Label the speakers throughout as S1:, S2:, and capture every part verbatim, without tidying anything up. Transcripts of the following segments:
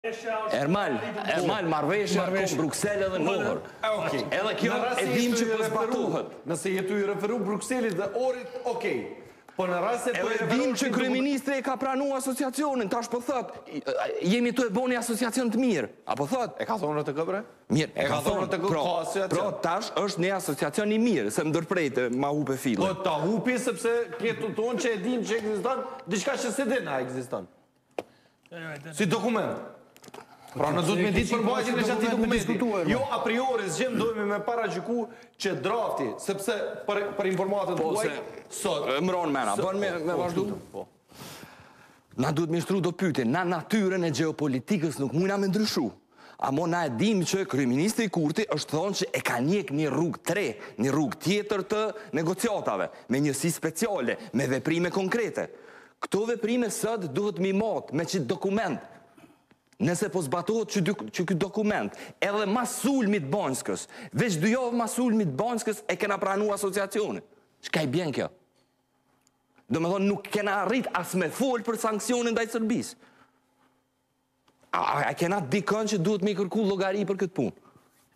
S1: Ermal, Ermal, marrëveshja kom Bruxelles edhe Nohër. Edhe kjo e dim që po zbatohet.
S2: Nëse jetu i referu Bruxellit dhe orit, okej. Po në rast se po
S1: e dim që kryeministri e ka pranuar asociacionin, tash po thot, jemi tu e boni asociacion të mirë. Apo thot?
S2: E ka thonë të këbre?
S1: Mirë,
S2: e ka thonë të këbre ka asociacion.
S1: Pro, tash është një asociacion i mirë, se më dërprejtë ma hupe file.
S2: Po ta hupi sepse kjetu tonë që e dim që ekziston, diçka që se dina ekziston. Si dokument. Pra në du të me ditë përbajgjën e që ati dokumenti. Jo, a priori, zgjem dojme me para gjyku që drafti, sepse për informatët të uaj, sot...
S1: Mëron mena, bën me vazhdu? Na du të me shtru do pyte, na natyren e geopolitikës nuk mujna me ndryshu. Amo na e dim që kryeministri Kurti është thonë që e ka njek një rrug tre, një rrug tjetër të negociatave, me njësi speciale, me veprime konkrete. Këto veprime sët duhet mi mot me qitë dokument. Nëse po zbatohet që këtë dokument, edhe mas sulmit Banskës, veç dy javë mas sulmit Banskës e kena pranu asociacionin. Shka i bjen kjo? Do me thonë nuk kena arrit as me folë për sankcionin ndaj Serbis. A kena dikën që duhet me i kërku logari për këtë punë.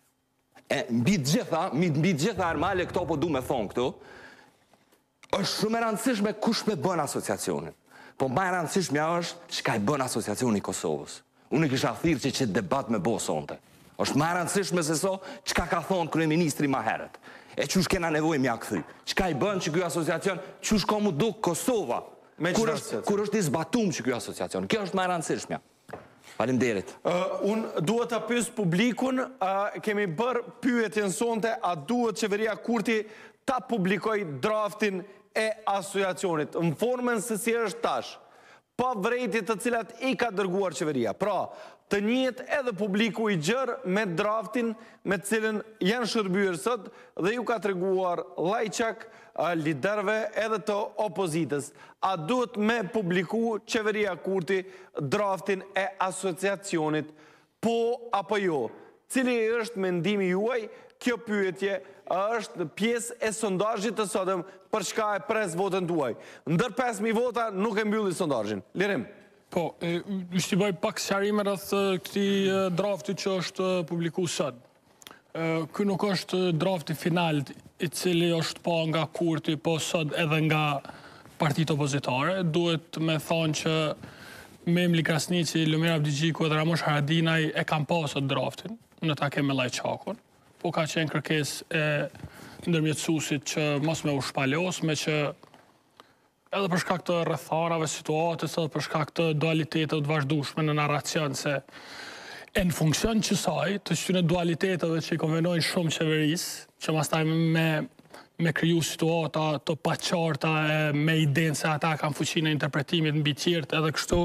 S1: Mbi gjitha, mbi gjitha armale këto po du me thonë këto, është shumë e rëndësishme kush me bën asociacionin. Po ma e rëndësishmja është shka i bën asociacioni Kosovës. Unë i kisha thirë që që debat me bo sonte. Është ma rëndësishme se so, qka ka thonë kryeministri ma heret. E qush kena nevoj mja këthy. Qka i bën që kjo asociacion, qush ka mu do Kosova. Kur është i zbatum që kjo asociacion. Kjo është ma rëndësishmja. Faleminderit.
S2: Unë duhet të pysë publikun, kemi bërë pyetjen sonte, a duhet qeveria Kurti ta publikoj draftin e asociacionit. Në formën se si është tash. Pa vrejtit të cilat i ka dërguar qeveria. Pra, të njët edhe publiku i gjërë me draftin me cilën janë shërbyrë sot dhe ju ka të reguar lajqak, liderve edhe të opozitës. A duhet me publiku qeveria Kurti draftin e asociacionit, po apo jo? Cili është mendimi juaj, kjo pyetje është pjesë e sondazhit të sotëm për çka e pres votën tuaj. Ndër pesë mijë vota nuk e mbylli sondazhin. Lirim.
S3: Po, ju shti bëj pak sqarime rreth këtij drafti që është publikuar sot. Ky nuk është drafti final i cili është pa nga Kurti, po sot edhe nga partitë opozitare. Duhet me thonë që Memli Krasniqi, Lumir Abdigjiku dhe Ramush Haradinaj e kanë pasur draftin në takim me Llajçakun. Po ka qenë kërkes e ndërmjetësuesit që mos me u shpalos, me që edhe për shkak të rrethanave, situatës, edhe për shkak të dualitetet të vazhdueshme në narracion, se e në funksion që saj, të shtyne dualiteteve që i konvenojnë shumë qeverisë, që mastaj me, me kriju situata të paqarta, me idenë se ata kanë fuqinë e interpretimit mbi tjerët, edhe kështu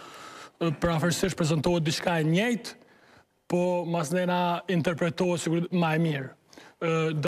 S3: për afërsisht prezantohet diçka e njëjtë, po mas nena interpretohet sigurisht më e mirë.